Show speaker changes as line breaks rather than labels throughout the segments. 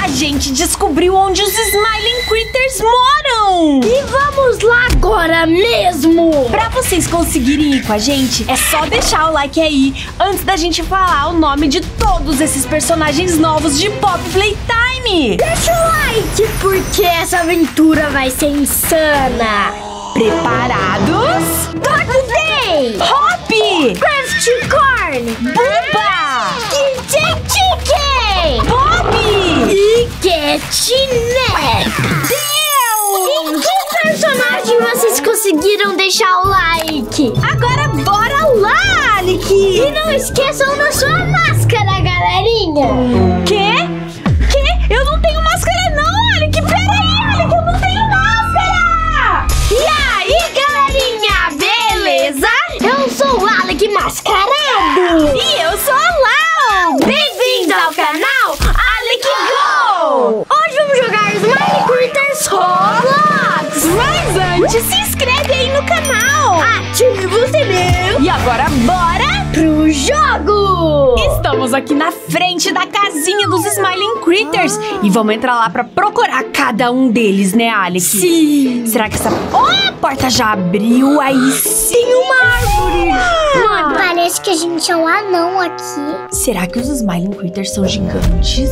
A gente descobriu onde os Smiling Critters moram!
E vamos lá agora mesmo!
Pra vocês conseguirem ir com a gente, é só deixar o like aí antes da gente falar o nome de todos esses personagens novos de Pop Playtime!
Deixa o like, porque essa aventura vai ser insana!
Preparados?
Dog Day!
Hop!
Craft Corn!
Bumba!
DJ Chicken!
Bob!
E Catnap!
Deus!
E que personagem vocês conseguiram deixar o like?
Agora bora lá, Alec!
E não esqueçam da sua máscara, galerinha!
Quê? Eu não tenho máscara não, Alec! Peraí, Alec, eu não tenho máscara!
E aí, galerinha, beleza? Eu sou o Alec Mascarado!
E eu sou a Lau!
Bem-vindo ao canal Alec Go! Hoje vamos jogar Smiling Critters Roblox!
Mas antes, se inscreve aí no canal!
Ativa o sininho!
E agora bora
Pro jogo!
Estamos aqui na frente da casinha dos Smiling Critters e vamos entrar lá pra procurar cada um deles, né, Alec?
Sim!
Será que essa... Oh, a porta já abriu, aí sim!
Tem uma árvore! Mano, parece que a gente é um anão aqui.
Será que os Smiling Critters são gigantes?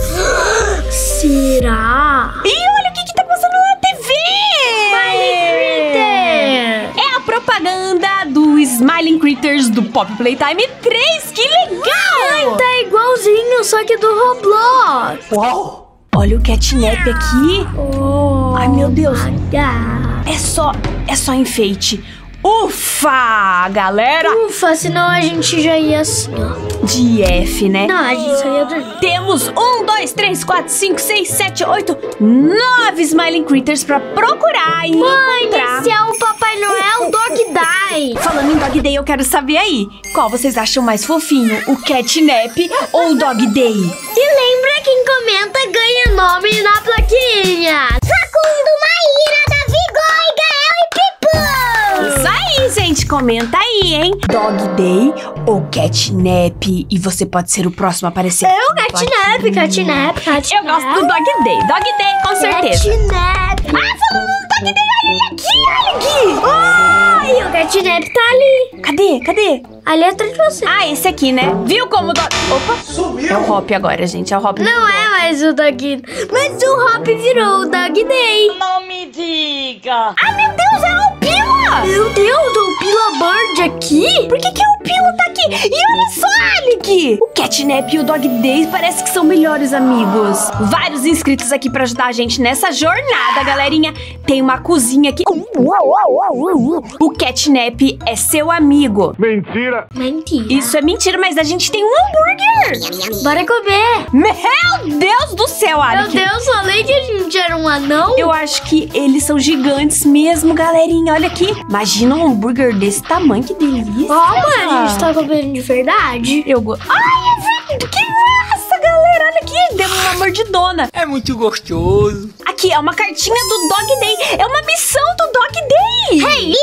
Será?
E olha o que tá passando na TV!
Smiling Critter!
É a propaganda do Smiling Critters do Pop Playtime 3, que legal!
Ai, tá igualzinho, só que do Roblox.
Uau! Olha o Catnap aqui.
Oh,
Ai, meu Deus.
God.
É só enfeite. Ufa, galera!
Ufa, senão a gente já ia assim, ó.
De F, né?
Não, a gente só ia dormir.
Temos 1, 2, 3, 4, 5, 6, 7, 8, 9 Smiling Critters pra procurar e
Mãe,
encontrar.
esse é o Papai Noel Dog Day.
Falando em Dog Day, eu quero saber aí, qual vocês acham mais fofinho, o Catnap ou o Dog Day?
E lembra, quem comenta ganha nome na plaquinha. Facundo, Maíra, Davi, Goi, Gael e Pipu.
Isso aí, gente, comenta aí, hein? Dog Day ou Catnap? E você pode ser o próximo a aparecer.
Eu, Catnap.
Eu gosto do Dog Day. Dog Day, com certeza.
Catnap.
Ah, falando no Dog Day, olha aqui.
Ai, o Catnap tá ali.
Cadê?
Ali atrás de você.
Ah, esse aqui, né? Viu como o Dog... Opa! Sumiu! É o Hop agora, gente. É o Hop.
Não é mais o Dog... Mas o Hop virou o Dog Day.
Não me diga!
Ah, meu Deus, é o Pila!
Meu Deus, o Pila Bird aqui?
Por que o Pila tá aqui? E olha só, Alec! O Catnap e o Dog Day parece que são melhores amigos. Vários inscritos aqui pra ajudar a gente nessa jornada, galerinha. Tem uma cozinha aqui. O Catnap é seu amigo.
Mentira!
Isso é mentira, mas a gente tem um hambúrguer.
Bora comer.
Meu Deus do céu,
Meu
Alec.
Deus, falei que a gente era um anão.
Eu acho que eles são gigantes mesmo, galerinha. Olha aqui. Imagina um hambúrguer desse tamanho, que delícia.
Ó, mãe, a gente tá comendo de verdade.
Ai, é verdade. Que massa, galera. Olha aqui. Deu uma mordidona.
É muito gostoso.
Aqui, é uma cartinha do Dog Day. É uma missão do Dog Day.
Hey,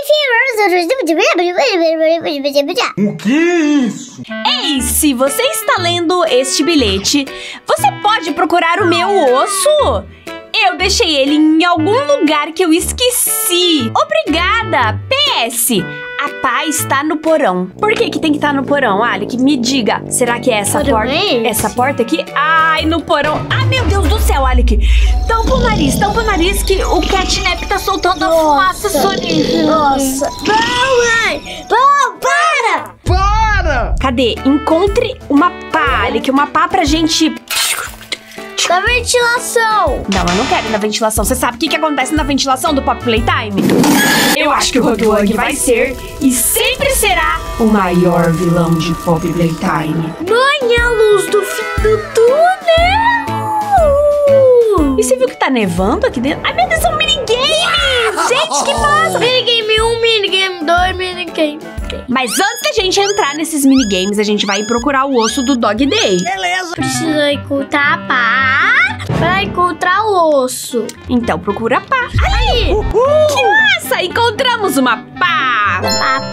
O que é isso?
Ei, se você está lendo este bilhete, você pode procurar o meu osso? Eu deixei ele em algum lugar que eu esqueci. Obrigada. PS, a pá está no porão. Por que tem que estar no porão, Alec? Me diga. Será que é essa
Porão
porta?
é esse?
Essa porta aqui? Ai, no porão. Ah, meu Deus do céu, Alec. Tampa o nariz que o Catnap tá soltando a fumaça sonífera.
Nossa. Não, mãe. Não, para.
Para!
Cadê? Encontre uma pá, Alec. Uma pá pra gente...
Da ventilação.
Não, eu não quero ir na ventilação. Você sabe o que acontece na ventilação do Pop Playtime? Eu acho que o Rogue vai ser e sempre será o maior vilão de Pop Playtime.
Mãe, é a luz do fim do túnel.
E você viu que tá nevando aqui dentro? Ai, meu Deus, são minigames! Gente, que massa!
Minigame 1, minigame 2, minigame 3.
Mas antes da gente entrar nesses minigames, a gente vai procurar o osso do Dog Day.
Beleza.
Precisa encontrar a pá pra encontrar o osso.
Então procura a pá. Ali! Que massa! Encontramos uma pá!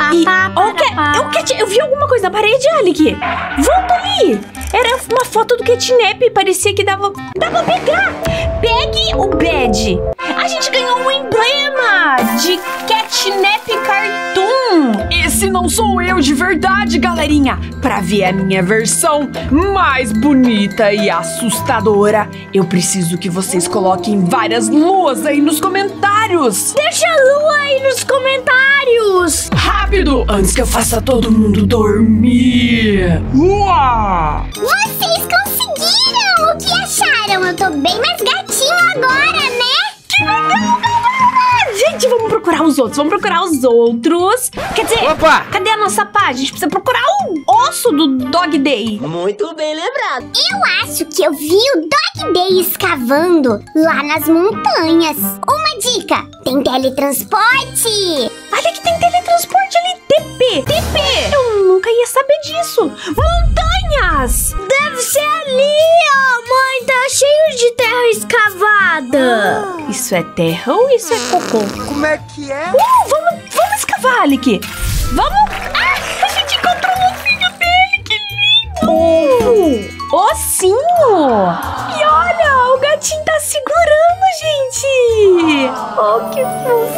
Eu vi alguma coisa na parede, Alec. Volta ali! Era uma foto do catnap. Parecia que dava pra pegar. Pegue o badge. A gente ganhou um emblema de catnap cartoon. Esse não sou eu de verdade, galerinha. Pra ver a minha versão mais bonita e assustadora, eu preciso que vocês coloquem várias luas aí nos comentários.
Deixa a lua aí nos comentários.
Rápido, antes que eu faça todo mundo dormir. Lua!
Vocês conseguiram! O que acharam? Eu tô bem mais gatinho agora, né?
Que legal, galera! Gente, vamos procurar os outros. Quer dizer,
Opa!
cadê a nossa pá? A gente precisa procurar o osso do Dog Day.
Muito bem lembrado.
Eu acho que eu vi o Dog Day escavando lá nas montanhas. Uma dica, tem teletransporte.
Olha que tem teletransporte ali, TP. Eu nunca ia saber disso. Montanhas!
Deve ser ali, ó. Mãe, tá cheio de terra escavada.
Isso é terra ou isso é cocô?
Como é que é?
Vamos escavar, Alec. Vamos. A gente encontrou o ossinho dele, que lindo. Ossinho. E olha, o gatinho tá segurando, gente.
Oh, que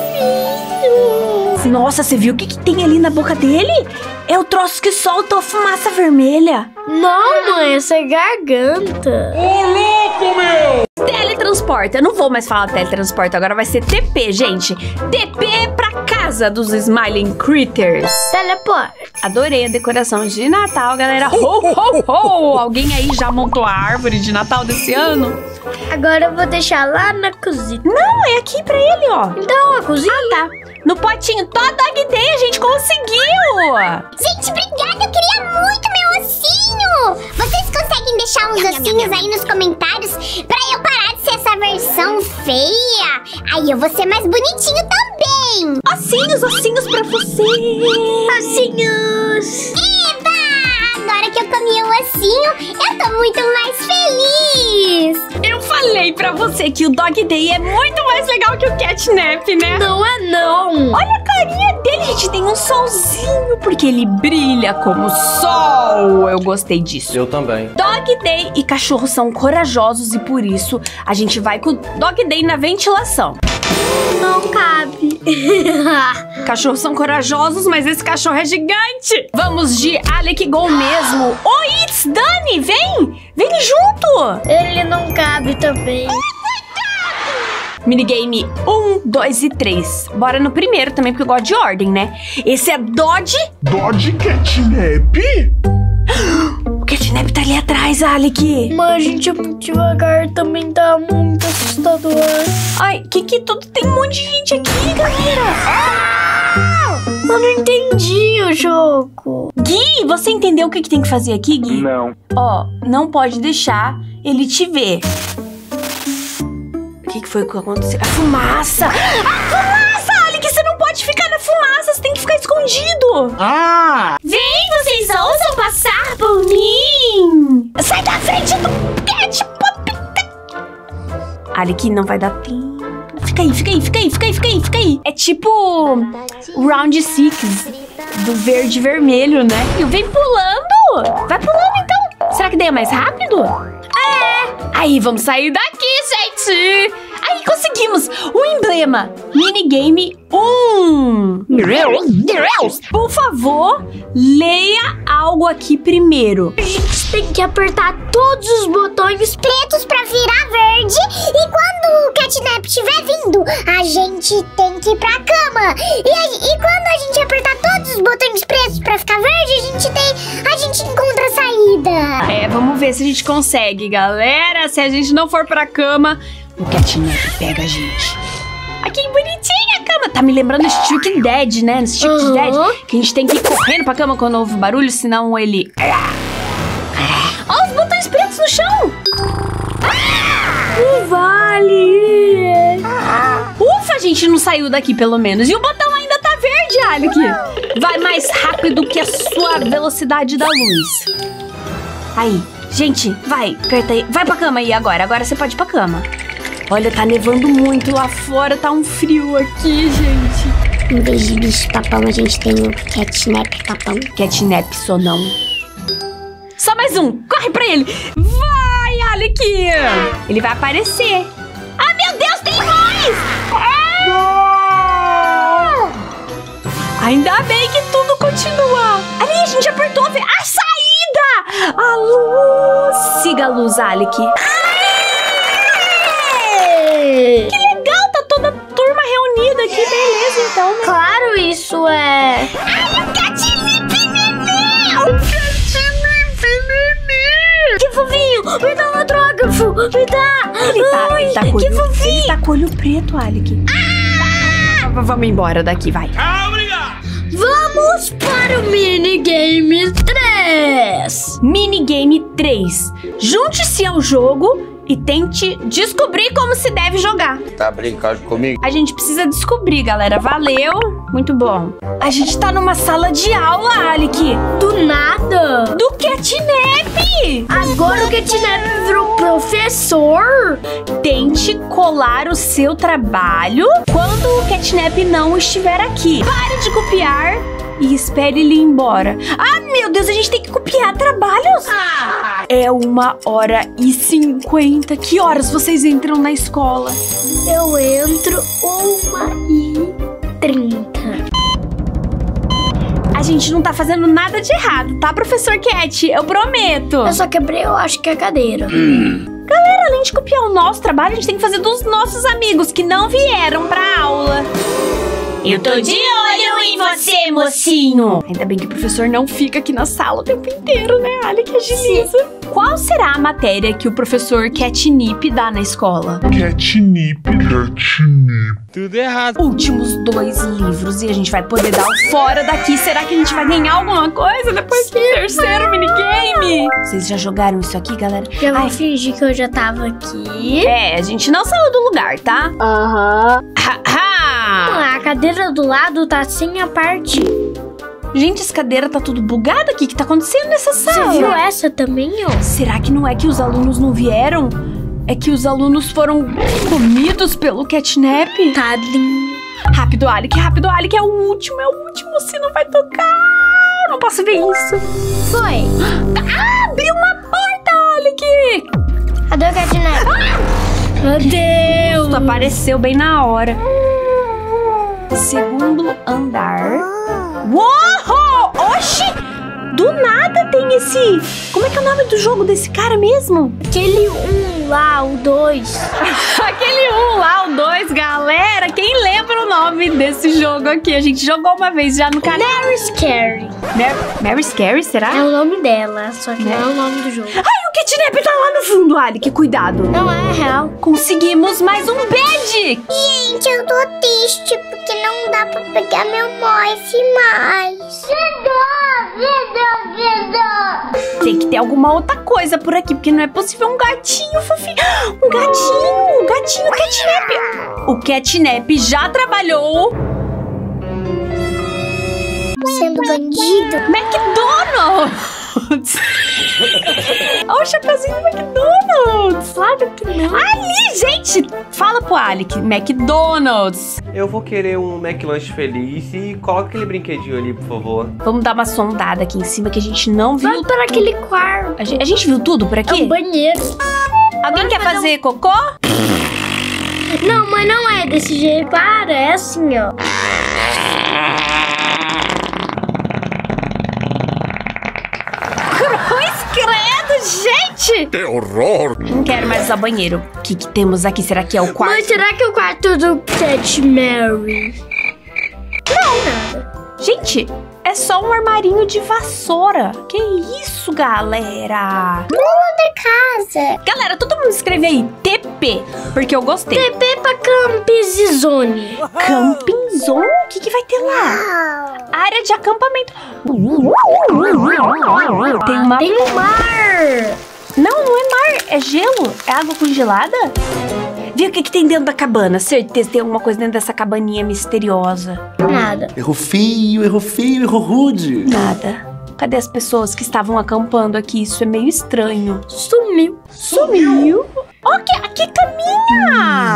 fofinho.
Nossa, você viu o que tem ali na boca dele? É o troço que solta a fumaça vermelha.
Não, mãe, essa é garganta.
Ô, louco, meu!
Teletransporta. Eu não vou mais falar teletransporta, agora vai ser TP, gente. TP pra casa dos Smiling Critters.
Teleporte.
Adorei a decoração de Natal, galera. Ho, ho, ho! Alguém aí já montou a árvore de Natal desse ano?
Agora eu vou deixar lá na cozinha.
Não, é aqui pra ele, ó.
Então, a cozinha.
Ah, tá. No potinho. Todo Dog Day a gente conseguiu.
Gente, obrigada. Eu queria muito meu ossinho. Vocês conseguem deixar uns ossinhos aí nos comentários pra eu parar de ser essa versão feia? Aí eu vou ser mais bonitinho também.
Ossinhos pra você.
Ossinhos. Eba! Agora que eu comi o ossinho, eu tô muito mais feliz.
Eu falei pra você que o Dog Day é muito mais legal que o catnap, né?
Não é não.
Olha a carinha dele, gente. Tem um solzinho, porque ele brilha como sol. Eu gostei disso.
Eu também.
Dog Day e cachorro são corajosos e por isso a gente vai com o Dog Day na ventilação.
Não cabe.
Cachorros são corajosos, mas esse cachorro é gigante. Vamos de Alec Go mesmo. Oi, It's Dani, vem! Vem junto!
Ele não cabe também.
Minigame 1, 2 e 3. Bora no primeiro também, porque eu gosto de ordem, né? Esse é Dodge.
Dodge Catnap?
O catnap tá ali atrás, Alec.
Mas a gente é muito devagar, também tá muito assustador.
Ai, que tudo tem um monte de gente aqui, galera.
Eu não entendi o jogo.
Gui, você entendeu o que tem que fazer aqui, Gui?
Não.
Ó, não pode deixar ele te ver. O que foi que aconteceu? A fumaça! A fumaça, Alec! Você não pode ficar na fumaça, você tem que ficar escondido.
Ah!
Vem, vocês ousam passar por mim! Sai da frente do catnap! Alec, não vai dar tempo. Fica aí. É tipo Round 6 do verde e vermelho, né? E vem pulando. Vai pulando, então. Será que daí é mais rápido? É. Aí, vamos sair daqui, gente. Aí, conseguimos o emblema. Minigame 1. Por favor, leia algo aqui primeiro.
A gente tem que apertar todos os botões pretos pra virar verde. E quando o catnap estiver vindo, a gente tem que ir pra cama. E quando a gente apertar todos os botões pretos pra ficar verde, a gente encontra a saída.
É, vamos ver se a gente consegue, galera. Se a gente não for pra cama, o catnap pega a gente. Aqui, bonitinha a cama. Tá me lembrando Stick Dead, né? Stick Dead. Que a gente tem que ir correndo pra cama quando ouve barulho, senão ele... Olha os botões pretos no chão.
Vale.
Ufa, a gente não saiu daqui pelo menos. E o botão ainda tá verde, Alec. Vai mais rápido que a sua velocidade da luz. Aí, gente, vai, aperta aí. Vai pra cama aí agora. Agora você pode ir pra cama. Olha, tá nevando muito lá fora, tá um frio aqui, gente.
Em vez de bicho-papão, a gente tem o catnap-papão.
Catnap, sonão. Só mais um, corre pra ele. Vai, Alec. Ele vai aparecer. Ah, meu Deus, tem mais! Ainda bem que tudo continua. Ali, a gente apertou a saída. A luz. Siga a luz, Alec. Que legal, tá toda a turma reunida aqui, beleza, então, né?
Claro, isso é... Que fofinho! Me dá um autógrafo! Me dá!
Ele tá com o olho preto, Alec. Vamos embora daqui, vai.
Vamos para o minigame 3!
Minigame 3. Junte-se ao jogo e tente descobrir como se deve jogar.
Tá brincando comigo?
A gente precisa descobrir, galera. Valeu. Muito bom. A gente tá numa sala de aula, Alec.
Do nada!
Do Catnap!
Agora o Catnap virou professor?
Tente colar o seu trabalho quando o Catnap não estiver aqui. Pare de copiar e espere ele ir embora. Ah, meu Deus, a gente tem que copiar trabalhos? É 1h50. Que horas vocês entram na escola?
Eu entro 1h30.
A gente não tá fazendo nada de errado, tá, professor Cat? Eu prometo.
Eu só quebrei, eu acho que a cadeira.
Galera, além de copiar o nosso trabalho, a gente tem que fazer dos nossos amigos que não vieram pra aula. Eu tô de olho em você, mocinho. Ainda bem que o professor não fica aqui na sala o tempo inteiro, né? Olha que agiliza. Qual será a matéria que o professor Catnip dá na escola?
Catnip.
Tudo errado.
Últimos 2 livros e a gente vai poder dar o fora daqui. Será que a gente vai ganhar alguma coisa depois do terceiro minigame? Vocês já jogaram isso aqui, galera?
Já vou fingir que eu já tava aqui.
É, a gente não saiu do lugar, tá?
Aham.
Ha-ha!
A cadeira do lado tá sem a parte.
Gente, essa cadeira tá tudo bugada. O que tá acontecendo nessa sala?
Você viu essa também, ó?
Será que não é que os alunos não vieram? É que os alunos foram comidos pelo Catnap?
Tadinho.
Rápido, Alec, é o último, se não vai tocar. Não posso ver isso.
Foi.
Ah, abriu uma porta, Alec.
Cadê o Catnap? Meu Deus.
Isso apareceu bem na hora. Segundo andar. Uou! Oxi! Do nada tem esse... Como é que é o nome do jogo desse cara mesmo?
Aquele 1 lá, o 2.
Aquele 1 lá, o 2, galera. Quem lembra o nome desse jogo aqui? A gente jogou uma vez já no canal.
Mary Scary.
Mary Scary, será?
É o nome dela, só que não é o nome do jogo.
Ai, o Catnap tá lá no fundo, Alec. Cuidado.
Não é real.
Conseguimos mais um badge.
Gente, eu tô triste porque não dá pra pegar meu Morph mais.
Tem que ter alguma outra coisa por aqui, porque não é possível um gatinho fofinho. Um gatinho Catnap. O Catnap já trabalhou
Sendo bandido.
McDonald's. Olha o chapeuzinho do McDonald's.
Claro que não.
Ali, gente. Fala pro Alec. McDonald's.
Eu vou querer um McLanche feliz e coloca aquele brinquedinho ali, por favor.
Vamos dar uma sondada aqui em cima que a gente não viu.
Vai para aquele quarto.
A gente viu tudo por
É
aqui?
um banheiro.
Alguém quer fazer cocô?
Não, mas não é desse jeito. Para, é assim, ó.
Cruz credo, gente!
Que horror!
Não quero mais usar banheiro. O que temos aqui? Será que é o quarto?
Mas será que é o quarto do Cat Mary?
Gente, é só um armarinho de vassoura. Que isso, galera?
Casa.
Galera, todo mundo escreve aí TP, porque eu gostei.
TP pra Camping Zone.
Camping Zone? O que vai ter lá? Área de acampamento.
Tem um mar.
Não é mar, é gelo. É água congelada? Vê o que tem dentro da cabana. Certeza tem alguma coisa dentro dessa cabaninha misteriosa.
Nada.
Erro feio, erro rude.
Nada. Cadê as pessoas que estavam acampando aqui? Isso é meio estranho.
Sumiu.
Sumiu? Ó, que caminha!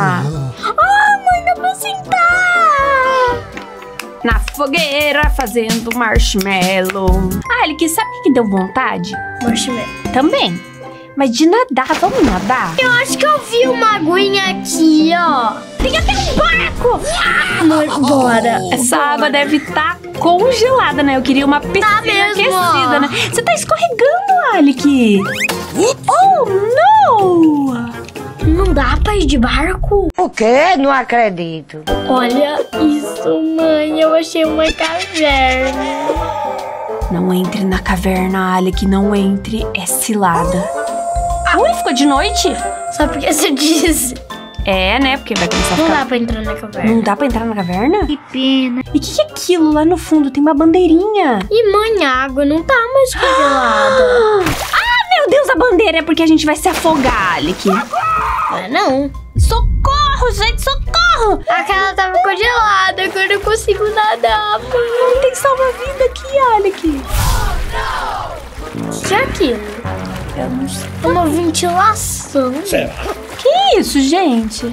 na fogueira fazendo marshmallow. Ah, Alec, sabe o que deu vontade?
Marshmallow.
Também. Mas de nadar, vamos nadar?
Eu acho que eu vi uma aguinha aqui, ó.
Tem até um barco!
Bora.
Essa água deve estar congelada, né? Eu queria uma piscina
mesmo,
aquecida,
ó.
né? Você tá escorregando, Alec! Oh, não!
Não dá pra ir de barco?
O quê? Não acredito.
Olha isso, mãe. Eu achei uma caverna.
Não entre na caverna, Alec, não entre. É cilada. Ui, ficou de noite?
Só porque você disse.
É, né? Porque vai começar a
Não
ficar...
dá pra entrar na caverna.
Não dá pra entrar na caverna?
Que pena.
E o que é aquilo lá no fundo? Tem uma bandeirinha.
E mãe, a água não tá mais congelada.
Ah, meu Deus, a bandeira é porque a gente vai se afogar, Alec.
Não.
Socorro, gente, socorro!
Aquela tava congelada, agora eu consigo nadar.
Não tem salva-vida aqui, Alec.
O que é aquilo?
Eu não sei.
Uma ventilação.
Que isso, gente?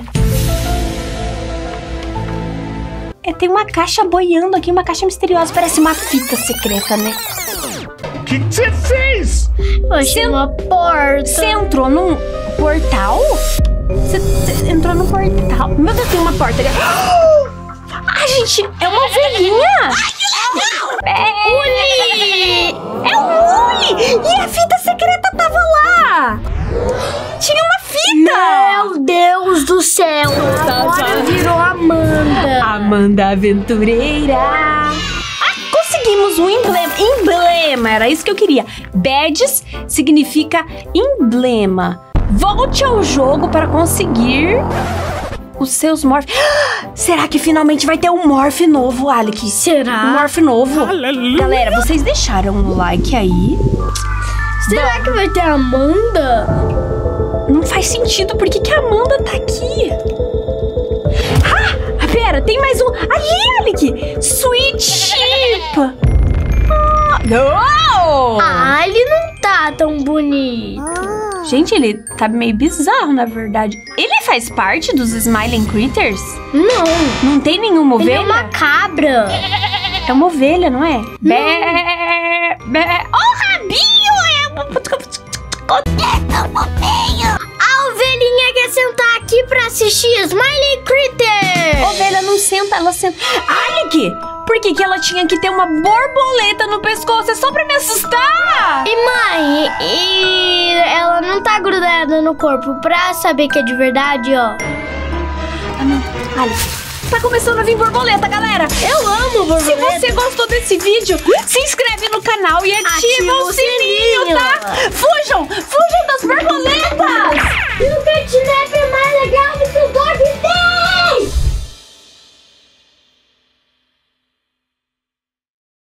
É, tem uma caixa boiando aqui, uma caixa misteriosa. Parece uma fita secreta, né?
O que você fez?
Eu achei uma porta.
Você entrou num portal? Você entrou num portal? Meu Deus, tem uma porta ali. Ah, gente, é uma ovelhinha! Uli! É um Uli! E a fita secreta tava lá! Tinha uma fita!
Meu Deus do céu! Agora virou Amanda.
Amanda Aventureira! Ah, conseguimos um emblema. Emblema, era isso que eu queria. Badges significa emblema. Volte ao jogo para conseguir os seus morph. Será que finalmente vai ter um morph novo, Alec?
Será?
Um morph novo. Galera, vocês deixaram o like aí?
Será que vai ter Amanda?
Não faz sentido. Por que a Amanda tá aqui? Ah, pera, tem mais um. Ali, Alec! Sweet Sheep! Não!
Ah, ele não tá tão bonito.
Gente, ele tá meio bizarro, na verdade. Ele faz parte dos Smiling Critters?
Não.
Não tem nenhuma
Ele
ovelha?
é uma cabra.
É uma ovelha, não é? Bé, bé. Oh, rabinho!
A ovelhinha quer sentar aqui pra assistir Smiley Critter.
Ovelha não senta, ela senta. Alec, por que ela tinha que ter uma borboleta no pescoço? É só pra me assustar!
E mãe, e ela não tá grudada no corpo pra saber que é de verdade, ó.
Ah, não. Alec, tá começando a vir borboleta, galera!
Eu amo borboleta.
Se você gostou desse vídeo, se inscreve no canal e ativa o sininho, tá? Fujam! Fujam das borboletas!
E o catnap é mais legal